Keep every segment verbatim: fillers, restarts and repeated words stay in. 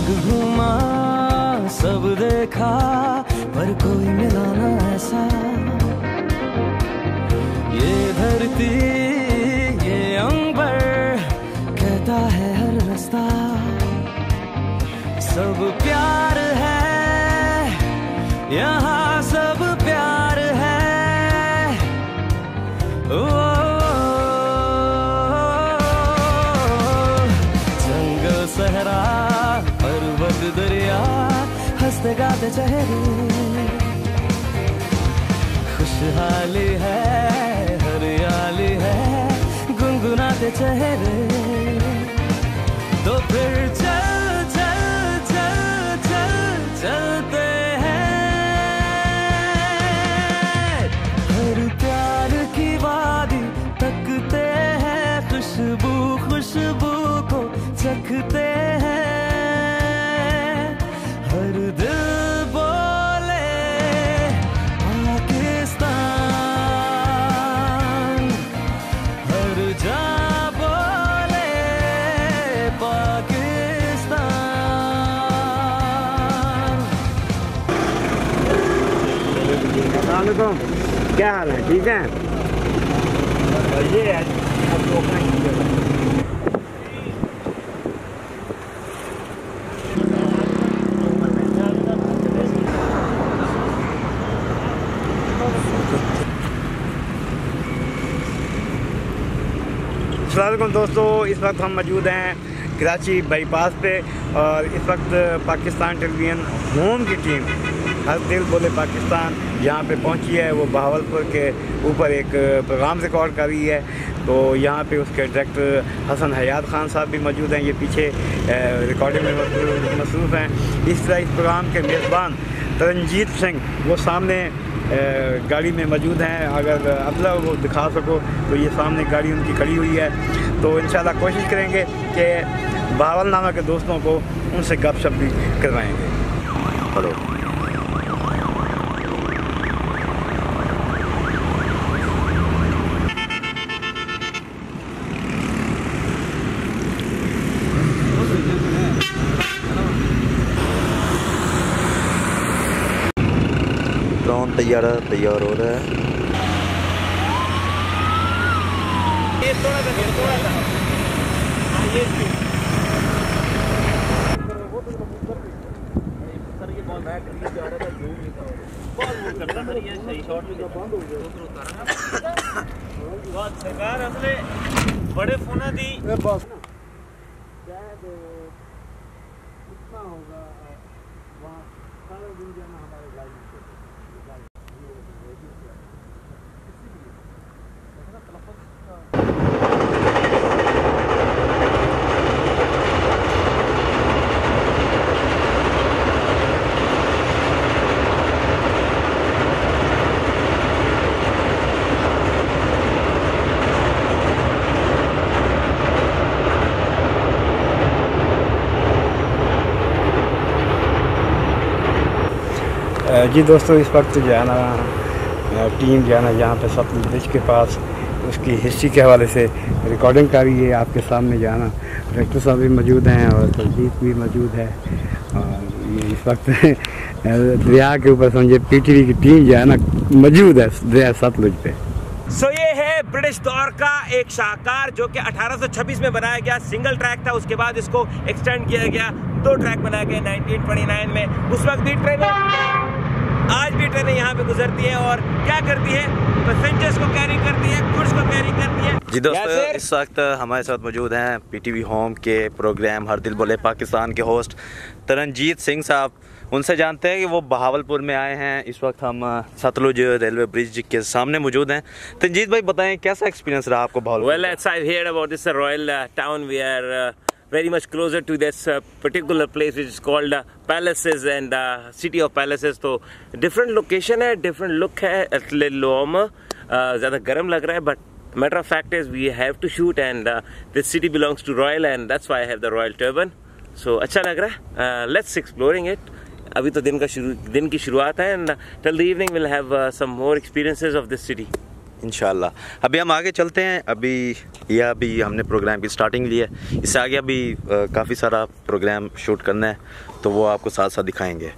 जग घूमा सब देखा पर कोई मिला ना ऐसा। ये धरती ये अंबर कहता है हर रास्ता सब प्यार है यहाँ सब प्यार है। ओ जंगल सहरा पर्वत दरिया हंसते गाते चेहरे खुशहाली है हरियाली है गुनगुनाते चेहरे। तो फिर चल चल चल चल चलते हैं हर प्यार की वादी तकते हैं खुशबू खुशबू को चखते हैं। हर दिल बोले पाकिस्तान हर जा बोले पाकिस्तान। अस्सलामुअलैकुम, क्या हाल है? ठीक है। ये है अस्सलामुअलैकुम दोस्तों, इस वक्त हम मौजूद हैं कराची बाईपास पे और इस वक्त पाकिस्तान टेलीविज़न होम की टीम हर दिल बोले पाकिस्तान यहाँ पे पहुँची है। वो बहावलपुर के ऊपर एक प्रोग्राम रिकॉर्ड कर रही है। तो यहाँ पे उसके डायरेक्टर हसन हयात खान साहब भी मौजूद हैं, ये पीछे रिकॉर्डिंग में मसरूफ़ हैं। इस तरह इस प्रोग्राम के मेज़बान तरनजीत सिंह वो सामने गाड़ी में मौजूद हैं। अगर अदला वो दिखा सको तो ये सामने गाड़ी उनकी खड़ी हुई है। तो इंशाल्लाह कोशिश करेंगे कि बहावलनामा के दोस्तों को उनसे गपशप भी करवाएंगे। हेलो ड्रोन तैयार तैयार हो रहा है। ये थोड़ा सा थोड़ा सा ये सर ये बॉल बैक करके जा रहा था जो भी था बॉल वो करता था ये सही शॉट भी बंद हो गया उधर उतारा ना बहुत सरकार असले बड़े फोना दी बस शायद कितना होगा वहाँ सारे दिन जाना हमारे गाड़ी से जी दोस्तों, इस वक्त जो है ना टीम जो है ना यहाँ पे सतलुज ब्रिज के पास उसकी हिस्ट्री के हवाले से रिकॉर्डिंग कर रही है। आपके सामने जो है ना डायरेक्टर साहब भी मौजूद हैं और तरजीत भी मौजूद है। और ये इस वक्त दरिया के ऊपर समझे पीटीवी की टीम जो है ना मौजूद है दरिया सतलुज पे। सो so, ये है ब्रिटिश दौर का एक शाहकार जो कि अठारह सौ छब्बीस में बनाया गया। सिंगल ट्रैक था, उसके बाद इसको एक्सटेंड किया गया, दो ट्रैक बनाया गया नाइनटीन ट्वेंटी नाइन में। उस वक्त भी ट्रेनें आज भी ट्रेनें यहाँ पे गुजरती हैं और क्या करती है, पैसेंजर्स को कैरी करती है, गुड्स को कैरी करती है। जी दोस्तों, इस वक्त हमारे साथ मौजूद हैं पीटीवी होम के प्रोग्राम हर दिल बोले पाकिस्तान के होस्ट तरनजीत सिंह साहब। उनसे जानते हैं कि वो बहावलपुर में आए हैं। इस वक्त हम सतलुज रेलवे ब्रिज के सामने मौजूद हैं। तरनजीत भाई बताएं कैसा एक्सपीरियंस रहा आपको Bahawalpur? Well, as I've heard about this royal uh, town, we are uh, very much closer to this uh, particular place which is called uh, Palaces and uh, City of Palaces. तो different location है, different look है, लोम ज़्यादा गर्म लग रहा है, but matter of fact is we have to shoot and uh, this city belongs to royal and that's why I have the royal turban. So अच्छा लग रहा है. uh, let's exploring it. अभी तो दिन का शुरू दिन की शुरुआत है and uh, till the evening we'll have uh, some more experiences of this city. इंशाल्लाह। अभी हम आगे चलते हैं। अभी यह अभी हमने प्रोग्राम की स्टार्टिंग ली है, इससे आगे अभी काफ़ी सारा प्रोग्राम शूट करना है, तो वो आपको साथ साथ दिखाएंगे।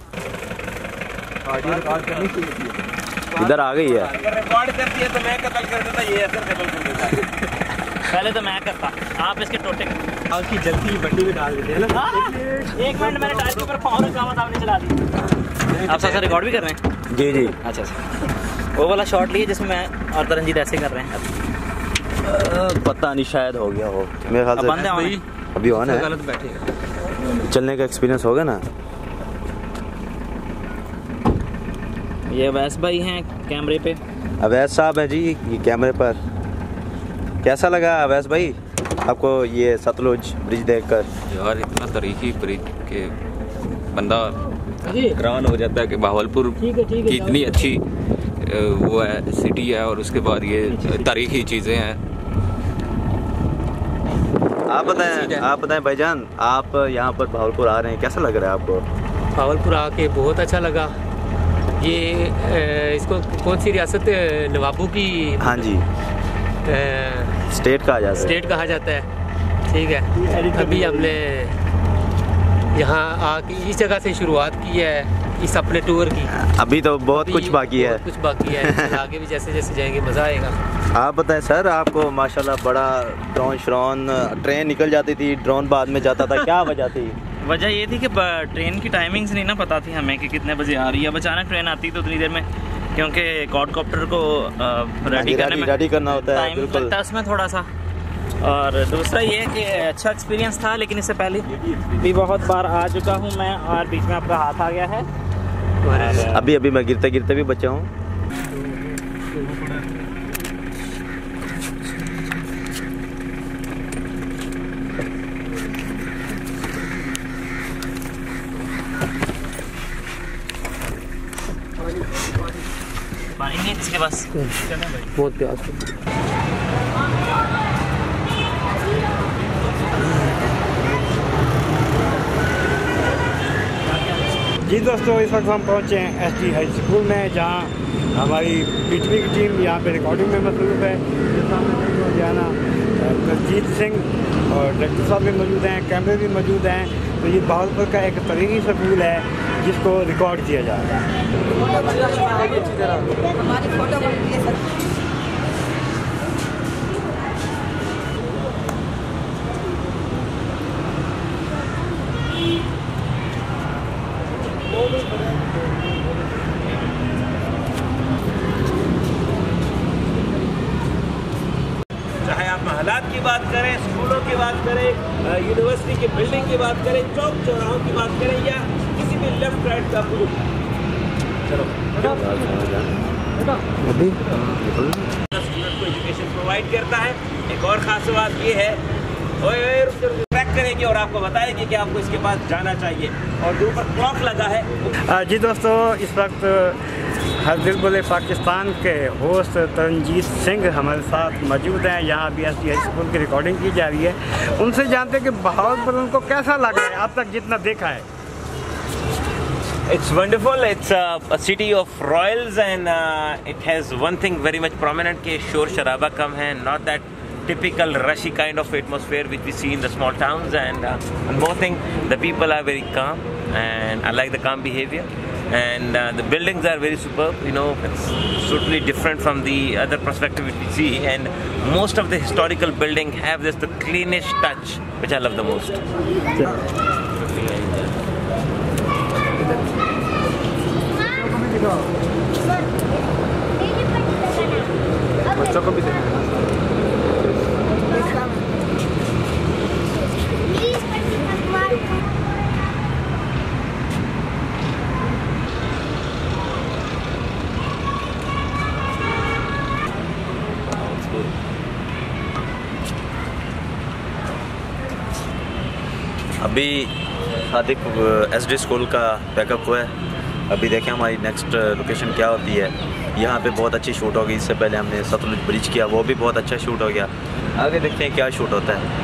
इधर आ गई है। अगर रिकॉर्ड करती है तो मैं कत्ल कर देता, ये ऐसे कत्ल कर देता है। पहले तो मैं करता, आप इसके टोटे की जल्दी बंडी में डाल देते हैं ना। एक मिनट मैंने टायर के ऊपर पाँव रखा हुआ था, आपने चला दी। आप साथ साथ रिकॉर्ड भी कर रहे हैं? जी जी। अच्छा अच्छा, वो वाला शॉट लिए जिसमें मैं और तरनजीत ऐसे कर रहे हैं। आ, पता नहीं, शायद हो गया हो मेरे ख्याल से। बंद है अभी ऑन है। गलत बैठेगा। चलने का एक्सपीरियंस होगा ना। ये अवैस भाई हैं कैमरे पे। अवैस साहब हैं जी ये कैमरे पर। कैसा लगा अवैस भाई आपको ये सतलुज ब्रिज देखकर? यार इतना तारीखी ब्रिज के बंदा हैरान हो जाता है कि बहावलपुर की इतनी अच्छी वो है सिटी है, और उसके बाद ये तारीखी चीज़ें हैं। आप बताएं आप बताएं भाईजान, आप यहाँ पर बहावलपुर आ रहे हैं, कैसा लग रहा है आपको? बहावलपुर आके बहुत अच्छा लगा। ये इसको कौन सी रियासत, नवाबों की? हाँ जी, स्टेट कहा जाता है। स्टेट कहा जाता है, ठीक है। अभी हमने यहाँ आके इस जगह से शुरुआत की है इस अपने टूर की। अभी तो बहुत कुछ बाकी है। बहुत कुछ बाकी है, आगे भी जैसे जैसे जाएंगे मज़ा आएगा। आप बताएं सर, आपको माशाल्लाह बड़ा ड्रोन श्रोन, ट्रेन निकल जाती थी, ड्रोन बाद में जाता था, क्या वजह थी? वजह ये थी कि ट्रेन की टाइमिंग्स नहीं ना पता थी हमें कि कितने बजे आ रही है। अब अचानक ट्रेन आती तो उतनी देर में, क्योंकि क्वाडकॉप्टर को रेडी करने में रेडी करना होता है, टाइम बिल्कुल लगता है उसमें थोड़ा सा। और दूसरा ये है कि अच्छा एक्सपीरियंस था, लेकिन इससे पहले भी बहुत बार आ चुका हूँ मैं, और बीच में आपका हाथ आ गया है। अभी अभी मैं गिरते गिरते भी बचा हूँ। पानी नहीं है किसके पास? बहुत प्यास है। जी दोस्तों, इस वक्त हम पहुँचे हैं एस डी हाई स्कूल में, जहाँ हमारी पीटीवी की टीम यहाँ पे रिकॉर्डिंग में मसरूफ़ है। जाना तरनजीत सिंह और डायरेक्टर साहब भी मौजूद हैं, कैमरे भी मौजूद हैं। तो ये बहावलपुर का एक तरीक़ी स्कूल है जिसको रिकॉर्ड किया जा रहा है। चाहे आप हालात की बात करें, स्कूलों की बात करें, यूनिवर्सिटी की बिल्डिंग की बात करें, चौक चौराहों की बात करें, या किसी भी लेफ्ट राइट का ग्रुप, चलो स्टूडेंट को एजुकेशन प्रोवाइड करता है। एक और खास बात ये है, ट्रैक करेंगे और आपको बताएंगे कि आपको इसके पास जाना चाहिए। और जो ऊपर क्लॉक लगा है। जी दोस्तों, इस वक्त हर दिल बोले पाकिस्तान के होस्ट तरनजीत सिंह हमारे साथ मौजूद हैं। यहाँ B S D high school की रिकॉर्डिंग की जा रही है। उनसे जानते हैं कि बहावलपुर उनको कैसा लग रहा है, आप तक जितना देखा है। It's wonderful. It's uh, a city of royals, and uh, it has one thing very much prominent कि शोर शराबा कम है, not that typical rushy kind of atmosphere which we see in the small towns. And uh, one more thing, the people are very calm, and I like the calm behavior. And uh, the buildings are very superb. You know, it's totally different from the other perspective which we see. And most of the historical building have this the cleanish touch, which I love the most. बच्चों को भी देना है। अभी हादिक S D school का pack up हुआ है। अभी देखें हमारी नेक्स्ट लोकेशन क्या होती है। यहाँ पे बहुत अच्छी शूट होगी। इससे पहले हमने सतलुज ब्रिज किया, वो भी बहुत अच्छा शूट हो गया। आगे देखते हैं क्या शूट होता है।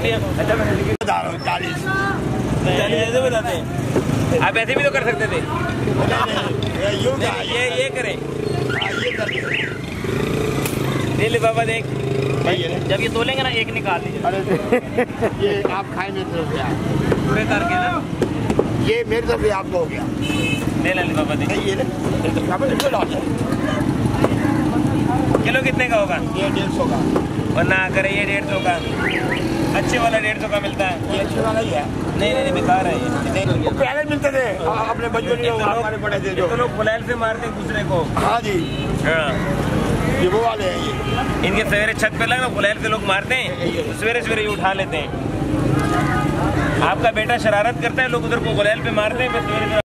लिया। अच्छा चालीस चालीस ऐसे बताते हैं, आप ऐसे भी तो कर सकते थे। ये ये करें, ले ले बाबा देख, जब ये तोलेंगे ना एक निकाल लीजिए। ये आप खाए मेरी तरफ से आप पूरे करके ना, ये मेरी तरफ से आपको हो गया। ले ले बाबा देख, ये ले किलो कितने का होगा? ये डेढ़ सौ का, वरना करे ये डेढ़ सौ का, अच्छे वाला डेढ़ सौ का मिलता है। ये अच्छे वाला ही है। नहीं नहीं बेकार है ये, वो पहले मिलते थे अपने बचपन में, हमारे बड़े थे जो तो लोग फुलैल से मारते एक दूसरे को। हाँ जी, हाँ, ये वो वाले हैं ये। इनके सवेरे छत पे लगा फुलैल से लोग मारते हैं, तो सवेरे सवेरे ये उठा लेते हैं। आपका बेटा शरारत करता है, लोग उधर को फुलैल पे मारते हैं, फिर सवेरे